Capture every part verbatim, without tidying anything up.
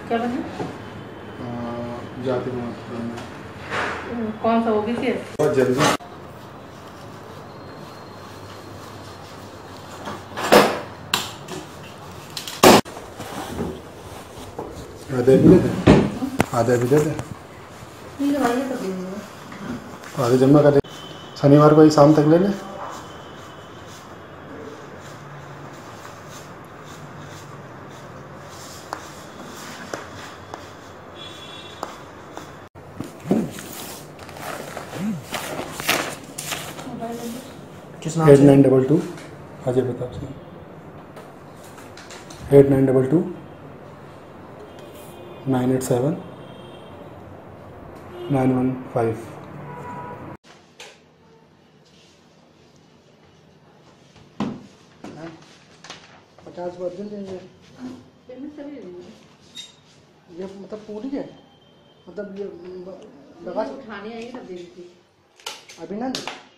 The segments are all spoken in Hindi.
क्या बना? जाति प्रमाण कौन सा ओबीसी है? बहुत जल्दी आधे भी दे दे आधे भी दे दे आधे जमा कर शनिवार को ही शाम तक ले ले। Eight nine double two Ajay Pratap Singh eight nine double two nine eight seven nine one five. पचास वर्जन देंगे ये मतलब पूरी है मतलब ये लगा उठाने आएंगे तब दे दीजिए। अभी ना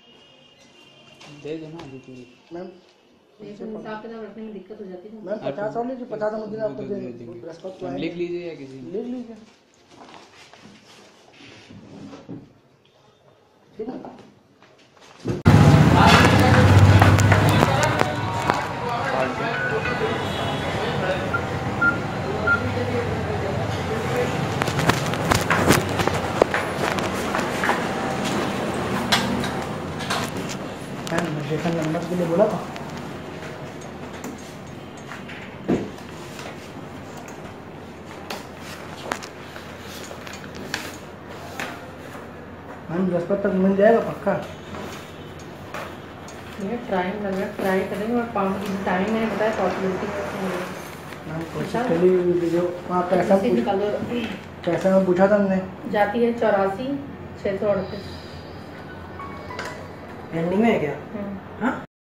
दे दो ना अभी पूरी मैम हिसाब किताब रखने में दिक्कत हो जाती है। मैम पचास और लीजिए पचास मुझे आपको दे बृहस्पति को लिख लीजिए या किसी लिख लीजिए ठीक है। रजिस्ट्रेशन नंबर के लिए बोला था मैम बृहस्पति तक मिल जाएगा पक्का। ये ट्राई लग रहा है ट्राई करेंगे और पाँच की टाइम मैंने बताया पॉसिबिलिटी है। मैम कोशिश करिए जो वहाँ पैसा पैसा में पूछा था हमने जाती है चौरासी छः सौ अड़तीस एंडिंग में है क्या? हाँ